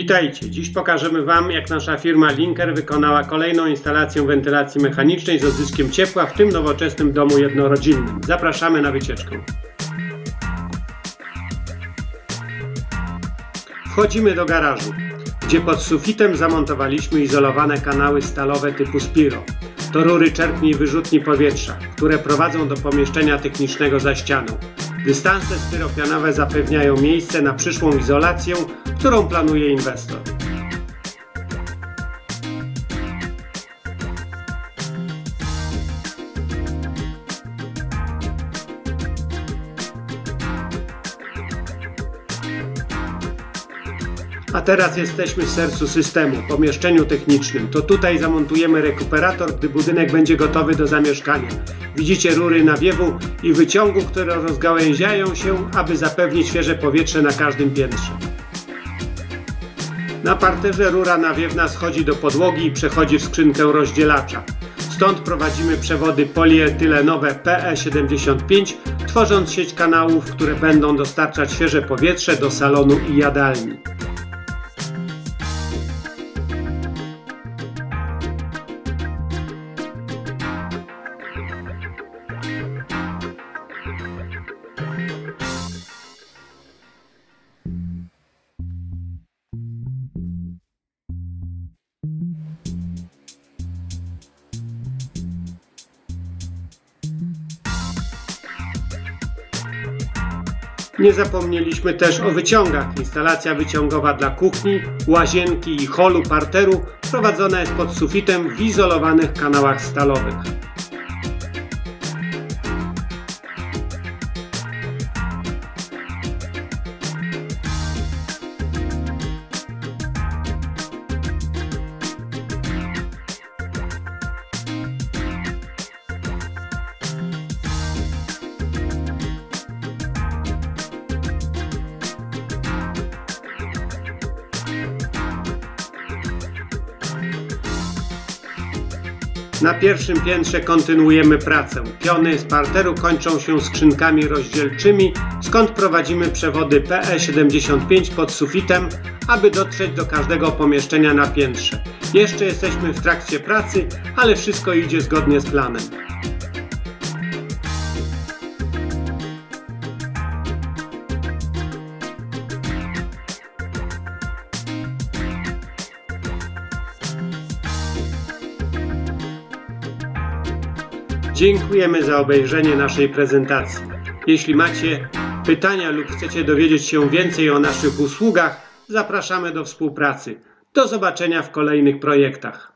Witajcie! Dziś pokażemy Wam, jak nasza firma Linker wykonała kolejną instalację wentylacji mechanicznej z odzyskiem ciepła w tym nowoczesnym domu jednorodzinnym. Zapraszamy na wycieczkę. Wchodzimy do garażu, gdzie pod sufitem zamontowaliśmy izolowane kanały stalowe typu Spiro. To rury czerpni i wyrzutni powietrza, które prowadzą do pomieszczenia technicznego za ścianą. Dystanse styropianowe zapewniają miejsce na przyszłą izolację, którą planuje inwestor. A teraz jesteśmy w sercu systemu, pomieszczeniu technicznym. To tutaj zamontujemy rekuperator, gdy budynek będzie gotowy do zamieszkania. Widzicie rury nawiewu i wyciągu, które rozgałęziają się, aby zapewnić świeże powietrze na każdym piętrze. Na parterze rura nawiewna schodzi do podłogi i przechodzi w skrzynkę rozdzielacza. Stąd prowadzimy przewody polietylenowe PE75, tworząc sieć kanałów, które będą dostarczać świeże powietrze do salonu i jadalni. Nie zapomnieliśmy też o wyciągach. Instalacja wyciągowa dla kuchni, łazienki i holu parteru prowadzona jest pod sufitem w izolowanych kanałach stalowych. Na pierwszym piętrze kontynuujemy pracę. Piony z parteru kończą się skrzynkami rozdzielczymi, skąd prowadzimy przewody PE75 pod sufitem, aby dotrzeć do każdego pomieszczenia na piętrze. Jeszcze jesteśmy w trakcie pracy, ale wszystko idzie zgodnie z planem. Dziękujemy za obejrzenie naszej prezentacji. Jeśli macie pytania lub chcecie dowiedzieć się więcej o naszych usługach, zapraszamy do współpracy. Do zobaczenia w kolejnych projektach.